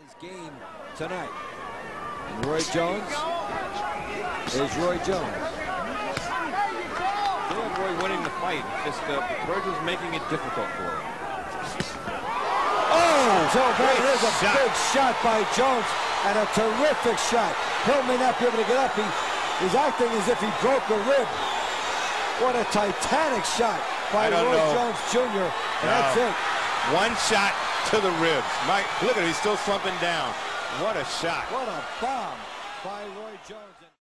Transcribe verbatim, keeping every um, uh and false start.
his game tonight. And Roy Jones is Roy Jones. They have Roy winning the fight. Just uh, Virgil's making it difficult for him. Oh, so there is a shot. Big shot by Jones, and a terrific shot. Hill may not be able to get up. He, he's acting as if he broke a rib. What a titanic shot by Roy know. Jones Junior And no. That's it. One shot to the ribs. Mike, look at him. He's still slumping down. What a shot. What a bomb by Roy Jones.